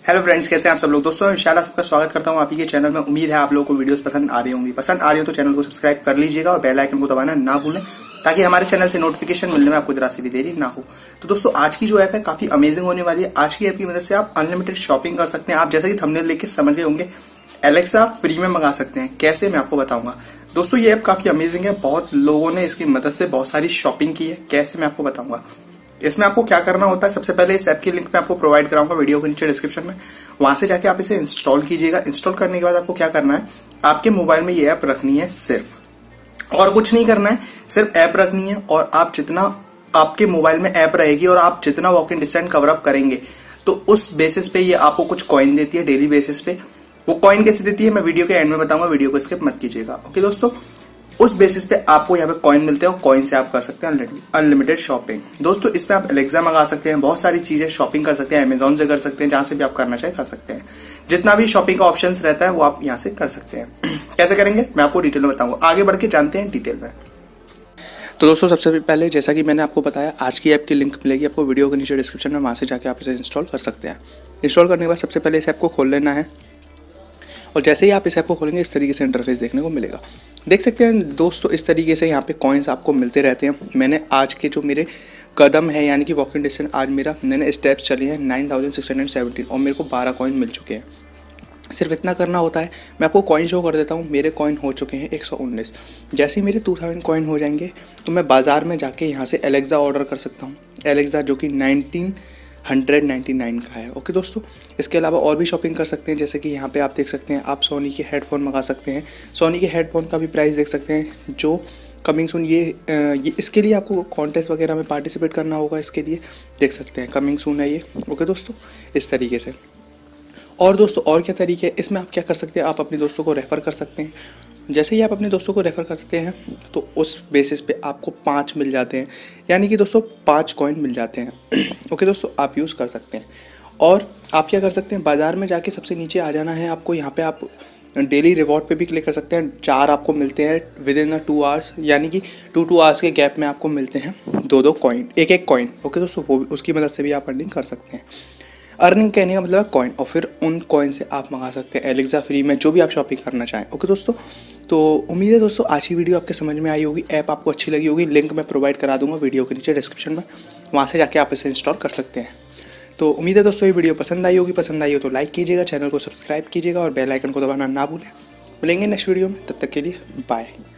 Hello friends, कैसे हैं आप सब लोग। दोस्तों इंशाल्लाह सबका स्वागत करता हूं आप ही के चैनल में। उम्मीद है आप लोगों को वीडियोस पसंद आ रही होंगी। पसंद आ रही हो तो चैनल को सब्सक्राइब कर लीजिएगा और बेल आइकन को दबाना ना भूलें ताकि हमारे चैनल से नोटिफिकेशन मिलने में आपको जरा सी भी देरी ना हो। तो दोस्तों आज की जो ऐप है काफी अमेजिंग होने वाली है। आज की ऐप की मदद से आप अनलिमिटेड शॉपिंग कर सकते हैं। आप जैसा कि थंबनेल देख के समझ गए होंगे, एलेक्सा फ्री में मंगा सकते हैं। कैसे, मैं आपको बताऊंगा। दोस्तों ये ऐप काफी अमेजिंग है। बहुत लोगों ने इसकी मदद से बहुत सारी शॉपिंग की है। कैसे, मैं आपको बताऊंगा। इसमें आपको क्या करना होता है, सबसे पहले इस ऐप की लिंक मैं आपको प्रोवाइड कराऊंगा वीडियो के नीचे डिस्क्रिप्शन में। वहां से जाके आप इसे इंस्टॉल कीजिएगा। इंस्टॉल करने के बाद आपको क्या करना है, आपके मोबाइल में ये ऐप रखनी है सिर्फ, और कुछ नहीं करना है। सिर्फ ऐप रखनी है और आप जितना आपके मोबाइल में ऐप रहेगी और आप जितना वॉकिंग डिस्टेंस कवर अप करेंगे तो उस बेसिस पे ये आपको कुछ कॉइन देती है डेली बेसिस पे। वो कॉइन कैसे देती है मैं वीडियो के एंड में बताऊंगा, वीडियो को स्किप मत कीजिएगा। ओके दोस्तों, उस बेसिस पे आपको यहाँ पे कॉइन मिलते हैं और कॉइन से आप कर सकते हैं अनलिमिटेड शॉपिंग। दोस्तों इसमें आप एलेक्सा मंगा सकते हैं, बहुत सारी चीजें शॉपिंग कर सकते हैं, अमेजोन से कर सकते हैं, जहां से भी आप करना चाहे कर सकते हैं। जितना भी शॉपिंग का ऑप्शन रहता है वो आप यहाँ से कर सकते हैं। कैसे करेंगे मैं आपको डिटेल में बताऊंगा। आगे बढ़ के जानते हैं डिटेल में। तो दोस्तों सबसे पहले जैसा कि मैंने आपको बताया, आज की ऐप की लिंक मिलेगी आपको वीडियो के नीचे डिस्क्रिप्शन में। वहां से जाके आप इसे इंस्टॉल कर सकते हैं। इंस्टॉल करने के बाद सबसे पहले इस ऐप को खोल लेना है और जैसे ही आप इस ऐप को खोलेंगे इस तरीके से इंटरफेस देखने को मिलेगा। देख सकते हैं दोस्तों इस तरीके से यहाँ पे कॉइन्स आपको मिलते रहते हैं। मैंने आज के जो मेरे कदम है यानी कि वॉकिंग डिस्टेंस, आज मैंने स्टेप्स चले हैं 9617 और मेरे को 12 कॉइन मिल चुके हैं। सिर्फ इतना करना होता है। मैं आपको कॉइन शो कर देता हूँ। मेरे कॉइन हो चुके हैं 119। जैसे ही मेरे 2000 कॉइन हो जाएंगे तो मैं बाजार में जाके यहाँ से एलेक्सा ऑर्डर कर सकता हूँ। एलेक्सा जो कि 1999 का है। ओके दोस्तों, इसके अलावा और भी शॉपिंग कर सकते हैं। जैसे कि यहाँ पे आप देख सकते हैं, आप सोनी के हेडफोन मंगा सकते हैं। सोनी के हेडफोन का भी प्राइस देख सकते हैं जो कमिंग सून। ये इसके लिए आपको कॉन्टेस्ट वगैरह में पार्टिसिपेट करना होगा। इसके लिए देख सकते हैं कमिंग सून है ये। ओके दोस्तों, इस तरीके से। और दोस्तों और क्या तरीके हैं, इसमें आप क्या कर सकते हैं, आप अपने दोस्तों को रेफ़र कर सकते हैं। जैसे ही आप अपने दोस्तों को रेफ़र करते हैं तो उस बेसिस पे आपको 5 मिल जाते हैं, यानी कि दोस्तों 5 कॉइन मिल जाते हैं। ओके दोस्तों, आप यूज़ कर सकते हैं। और आप क्या कर सकते हैं, बाज़ार में जाके सबसे नीचे आ जाना है आपको। यहाँ पे आप डेली रिवॉर्ड पे भी क्लिक कर सकते हैं। 4 आपको मिलते हैं विद इन 2 आवर्स, यानी कि 2 आवर्स के गैप में आपको मिलते हैं 2 कॉइन, एक कॉइन। ओके दोस्तों, वो उसकी मदद से भी आप अर्निंग कर सकते हैं। अर्निंग कहने का मतलब कॉइन, और फिर उन कॉइन से आप मंगा सकते हैं एलेक्सा फ्री में जो भी आप शॉपिंग करना चाहें। ओके दोस्तों, तो उम्मीद है दोस्तों आज की वीडियो आपके समझ में आई होगी, ऐप आपको अच्छी लगी होगी। लिंक मैं प्रोवाइड करा दूंगा वीडियो के नीचे डिस्क्रिप्शन में, वहाँ से जाके आप इसे इंस्टॉल कर सकते हैं। तो उम्मीद है दोस्तों ये वीडियो पसंद आई होगी। पसंद आई हो तो लाइक कीजिएगा, चैनल को सब्सक्राइब कीजिएगा और बेल आइकन को दबाना ना भूलें। मिलेंगे नेक्स्ट वीडियो में, तब तक के लिए बाय।